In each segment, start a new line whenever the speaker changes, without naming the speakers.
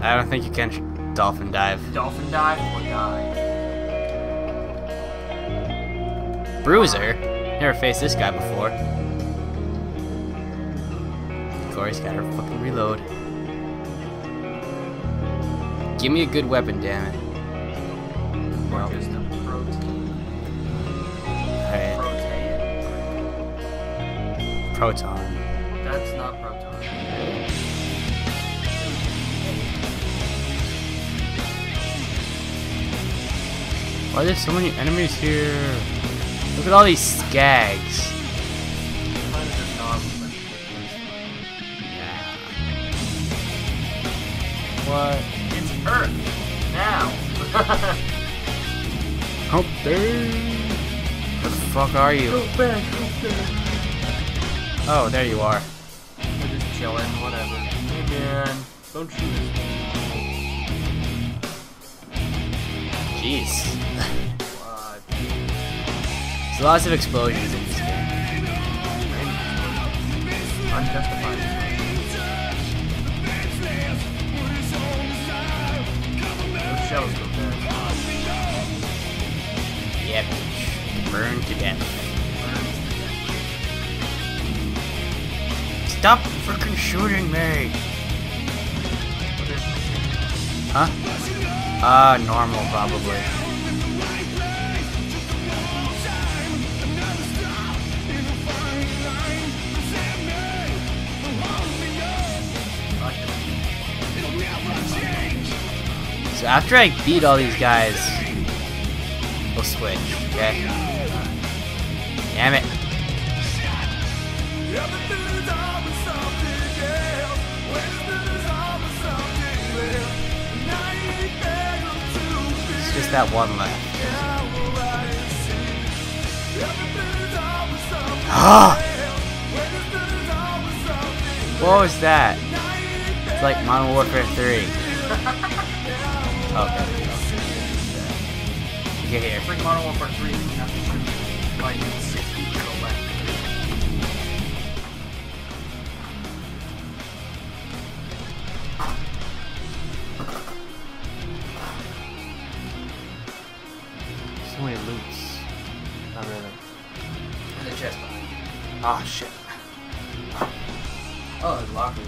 I don't think you can dolphin dive.
Dolphin dive or die.
Bruiser? Never faced this guy before. Corey's gotta fucking reload. Give me a good weapon, damn it.
Or just a protein.
Alright.
Protein.
Proton.
That's not proton.
Why are there so many enemies here? Look at all these skags.
Kind of just not
What?
It's Earth now.
Out there. Where the fuck are you?
Go back.
Oh, there you are.
We're just chilling, whatever. Hey man, don't shoot us.
Jeez.
What?
There's lots of explosions in this game.
Unjustified. Those shells go bad.
Yep. Burn to death. Stop freaking shooting me! Huh? Normal probably. So after I beat all these guys, we'll switch, okay? Damn it. It's just that one left. Ah! What was that? It's like Modern Warfare 3. Okay. Get here.
It's like Modern Warfare 3. You have to shoot like 60 to the left.
So many loots. Not really.
And the chest behind you.
Oh shit.
Oh, there's lockers.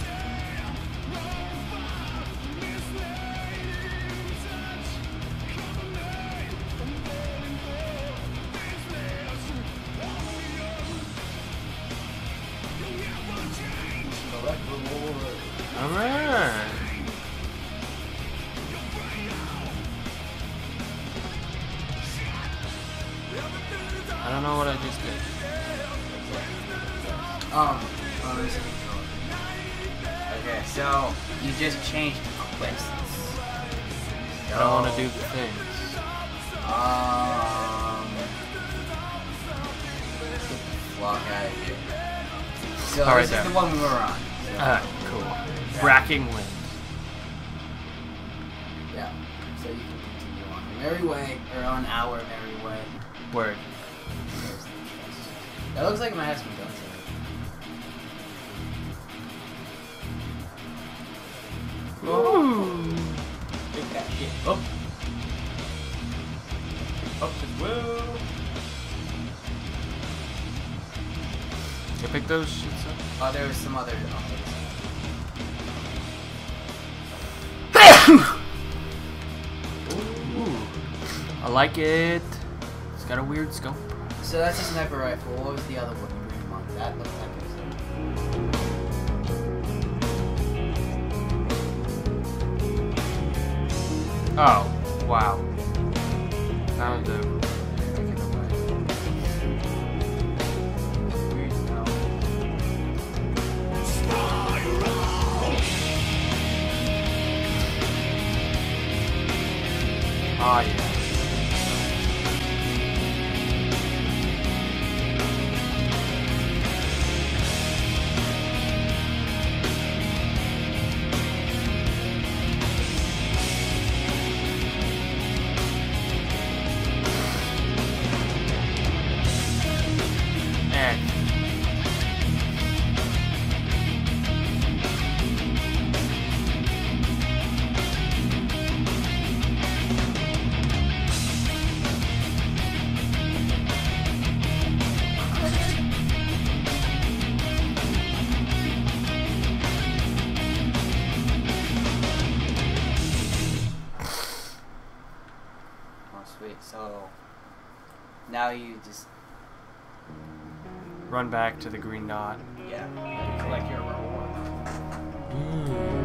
Alright. I don't know what I just did.
Let me see. Okay, so you just changed quests.
I don't want to do the things.
Get the flock out of here. So
All right,
this is
there.
the one we were on. So,
Cool. Bracking wind.
yeah. So you can continue on your merry way, or on our merry way.
Word.
There's the chest. That looks like it might have some guns in it.
Ooh.
Take that shit. Up. Up as well.
Can I pick those shits up?
Oh, there was some other.
Ooh. I like it. It's got a weird scope.
So that's a sniper rifle. What was the other one? The green one. That looks like it was
Oh, wow. Found the. Oh yeah.
So now you just
Run back to the green dot.
collect your reward.